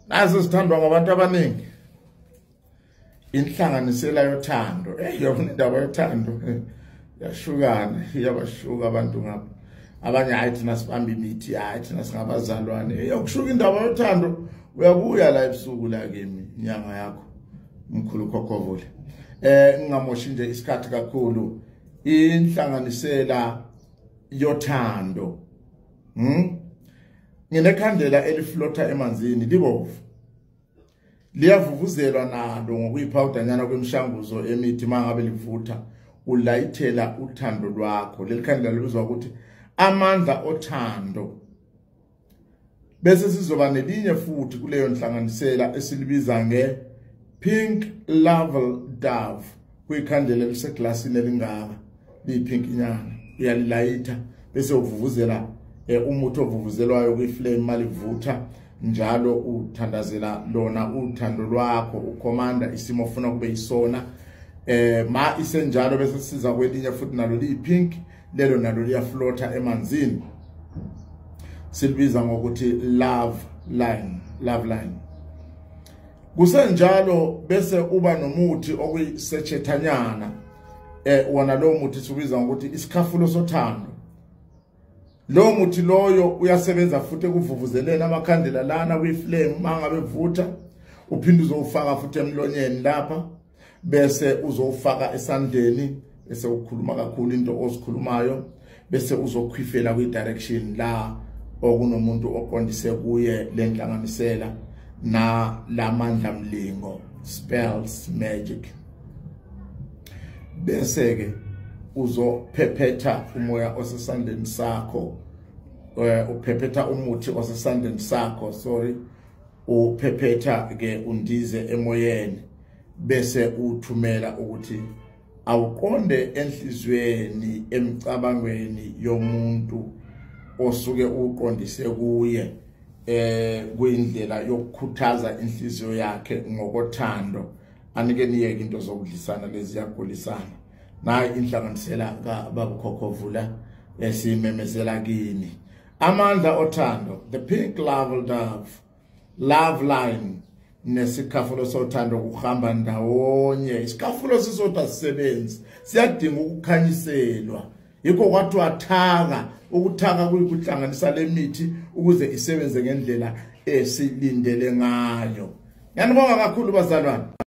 Nazo sithandwa ngabantu abaningi. Inhlanganisela yothando. Yona indaba yothando. Yashukana, iyabashuka abantu ngapha. Abanye hayi thina sibamba imithi, hayi thina singabazalwane. Yokushuka indaba yothando, uyabuya la ebusuku la kimi inyanga yakho. Mkhulu kokhovule. Ngingamoshi nje isikhathi kakhulu. Inhlanganisela yothando. Nginekhandela eliflota emanzini libomvu. Liyavuvuzelwa nalo ngokuyipawudanyana kwemshanguzo emithi mangabe livutha ulayithela uthando lwakho. Leli khandela libizwa ukuthi amandla othando. Bese sizoba nelinye futhi kuleyo nhlanganisela esilibiza nge pink level dove. Kuyikhandela eliseglasini elingaka liyipink inyana. Uyalilayitha bese uvuvuzela umuthi ovuvuzelwayo kwi-flame malivutha njalo uthandazela lona uthando lwakho ukomanda isimo ofuna kube yisona ma isenjalo bese siza kwelinye futhi nalo liyipink lelo nalo liyaflota emanzini silibiza ngokuthi love line kusenjalo bese uba nomuthi okuyisechethanyana wona lo muthi sibiza ngokuthi isikhafulo sothando. Lo muthi loyo uyasebenza futhi ekuvuvuzeleni amakhandela lana kwi-flame mangabe vutha uphinde uzofaka futhi emlonyeni lapha bese uzofaka esandleni bese ukhuluma kakhulu into osikhulumayo bese uzokhwifela kwi-direction la okunomuntu oqondise kuye lenhlanganisela na lamandla mlingo spells magic bese ke uzophephetha umoya osesandleni sakho uphephetha umuthi osesandleni sakho uphephetha ke undize emoyeni bese uthumela ukuthi awuqonde enhlizweni emicabangweni yomuntu osuke uqondise kuye kuyindlela yokukhuthaza inhliziyo yakhe ngokothando anike niyeke into zokudlisana lezi yagulisana nayi inhlanganisela kababukhokovula esimemezela kini amandla othando the pink love line nesikhafulo sothando kuhamba ndawonye isikhafulo sisodwa sisebenzi siyadinga ukukhanyiselwa yikho kwathi wathaka ukuthaka kuyikuhlanganisa lemithi ukuze isebenze ngendlela esilindele ngayo. Ngiyanibonga kakhulu bazalwane.